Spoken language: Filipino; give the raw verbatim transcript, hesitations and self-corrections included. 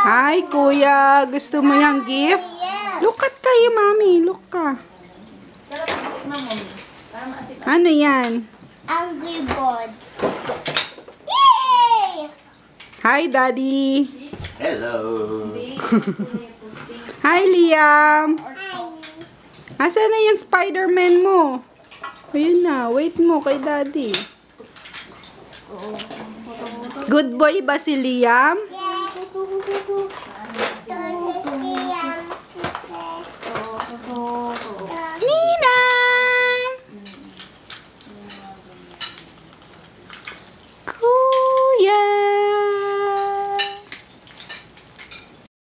Hi, kuya. Gusto mo yung gift? Look at kayo, mami. Look ka. Ano yan? Angry Bird. Yay! Hi, Daddy. Hello. Hi, Liam. Hi. Asan na yung Spider-Man mo? Ayun na. Wait mo kay Daddy. Good boy ba si Liam? Yes.